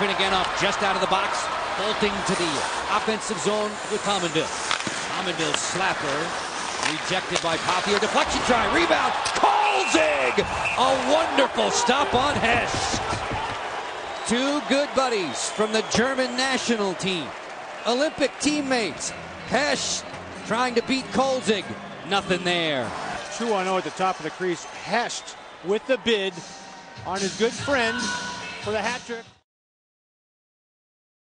Moving again up, just out of the box, bolting to the offensive zone with Pominville. Pominville slapper, rejected by Papier. Deflection try, rebound, Kolzig! A wonderful stop on Hesch. Two good buddies from the German national team. Olympic teammates. Hesch trying to beat Kolzig. Nothing there. 2-0 at the top of the crease. Hesch with the bid on his good friend for the hat trick.